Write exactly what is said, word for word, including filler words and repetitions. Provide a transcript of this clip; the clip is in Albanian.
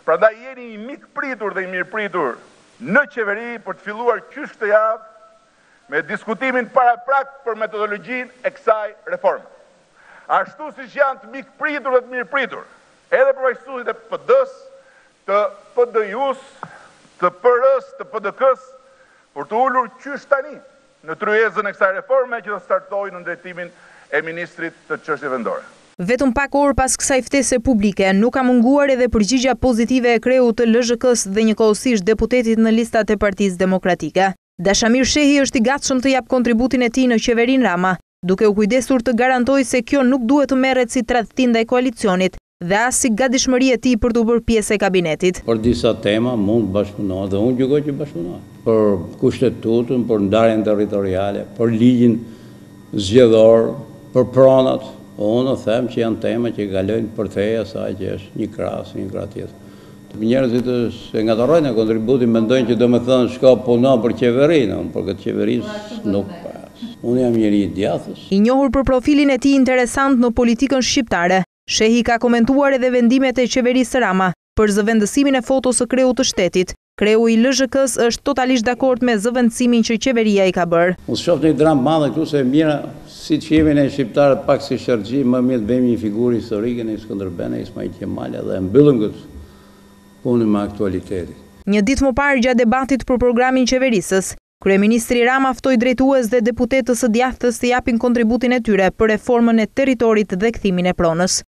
Prandaj jeni i mik pritur dhe i mirë pritur në qeveri për të filluar qysh këtë javë me diskutimin paraprak për metodologjinë e kësaj reforme. Ashtu siç janë të mik pritur dhe të mirë pritur, edhe përfaqësuesit e P D-s, të P D I-s, të P R-s, të P D K-s, për të ulur qysh tani në tryezën e kësaj reforme që do startojë në drejtimin e ministrit të çështjeve vendore. Vetëm pak orë pas kësaj ftese publike, nuk ka munguar edhe përgjigja pozitive e kreut të L Z K-s dhe njëkohësisht deputetit në listat e Partisë Demokratike. Dashamir Shehi është i gatshëm të jap kontributin e tij në qeverinë Rama, duke u kujdesur të garantojë se kjo nuk duhet të merret si tradhti ndaj koalicionit dhe as si gatishmëri e tij për të bërë pjesë e kabinetit. Për disa tema mund të bashkëpunohet dhe unë gjykoj që bashkëpunohet. Për kushtetutën, për ndarjen territoriale, për ligjin zgjedhor, për pronat. Unë them që janë tema që kalojnë për feja saj që është një krahas, një krah tjetër. Njerëzit e ngatarojnë e kontributin, mendojnë që do me thënë shka punon për qeverinë, për këtë qeverisë nuk pas. Unë jam njeri i djathës. I njohur për profilin e tij interesant në politikën shqiptare, Shehi ka komentuar edhe vendimet e qeverisë Rama për zëvendësimin e fotos së kreut të shtetit. Kreu i L Z K-s është totalisht dakord me zëvendësimin që qeveria i ka bërë. Unë shoh një dramë madhe këtu se mira, si që jemi në shqiptarët pak si Sherxhi, më mirë të bëjmë një figurë historike në Skënderbene, Ismail Qemali dhe mbyllim këtë punën me aktualitetin. Një ditë më parë gjatë debatit për programin qeverisës, kryeministri Rama ftoi drejtues dhe deputetës së djathtës të japin kontributin e tyre për reformën e territorit dhe kthimin e pronës.